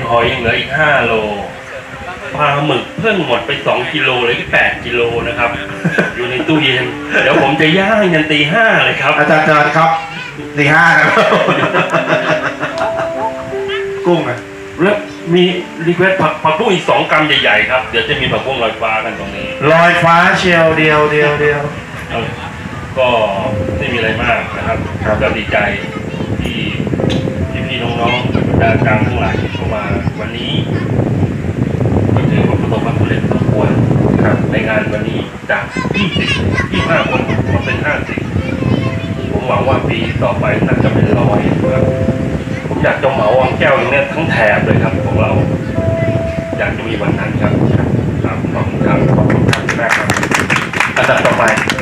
หอยยังเหลืออีก5 โลปลาหมึกเพิ่งหมดไป2 กิโลเลยที่8 กิโลนะครับอยู่ในตู้เย็นเดี๋ยวผมจะย่างยันตี 5เลยครับอาจารย์ครับตี 5นะครับกุ้งอ่ะแล้วมีรีเควสผักบุ้งอีก2 กรัมใหญ่ๆครับเดี๋ยวจะมีผักบุ้งลอยฟ้ากันตรงนี้ลอยฟ้าเชียวเดียวก็ไม่มีอะไรมากนะครับก็ดีใจที่พี่น้องๆดาราทั้งหลายที่เข้ามาวันนี้ก็ถือว่าประสบความสำเร็จสมควรในงานวันนี้จาก25 คนมาเป็น50ผมหวังว่าปีต่อไปน่าจะเป็น100ครับผมอยากจะเหมาวังแก้วอย่างนี้ทั้งแถบเลยครับของเราอยากจะมีวันนั้นครับขอบคุณครับขอบคุณครับมากครับอันดับต่อไป